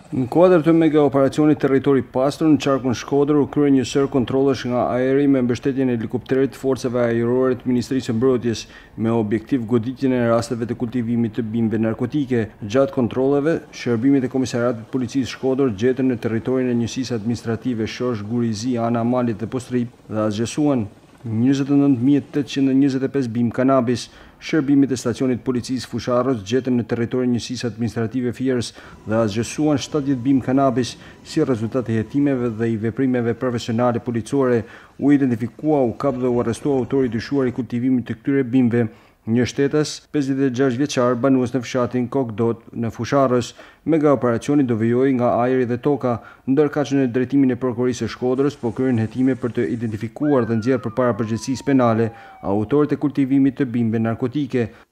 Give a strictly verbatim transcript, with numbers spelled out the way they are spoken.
Në kuadër të mega operacionit Territori i Pastër në qarkun Shkodër u krye një sër kontrollesh nga ajri me mbështetjen e helikopterit të forcave ajrore të Ministrisë së Mbrojtjes me objektiv goditjen e rasteve të kultivimit të bimëve narkotike. Gjatë kontrolleve, shërbimet e Komisariatit të Policisë Shkodër gjetën në territorin e njësisë administrative Shosh Gurizi, ana Malit dhe Postrip dhe azgjesuan njëzet e nëntë mijë tetëqind e njëzet e pesë bimë kanabis. Shërbimet e stacionit policisë Fusharës gjetën në territorin e njësisë administrative Fierës dhe azgjesuan shtatëdhjetë bimë kanabis. Si rezultat e hetimeve dhe i veprimeve profesionale policore, u identifikua, u kap dhe u arrestua autori i dyshuar i kultivimit të këtyre bimëve, një shtetas pesëdhjetë e gjashtë vjeçar banues në fshatin Kokdot në Fusharës. Mega operacioni do vijojë nga ajri dhe toka, ndërkaq që në drejtimin e prokurorisë së Shkodrës po kryen hetime për të identifikuar dhe nxjerrë përpara përgjegjësisë penale autorët e kultivimit të bimëve narkotike.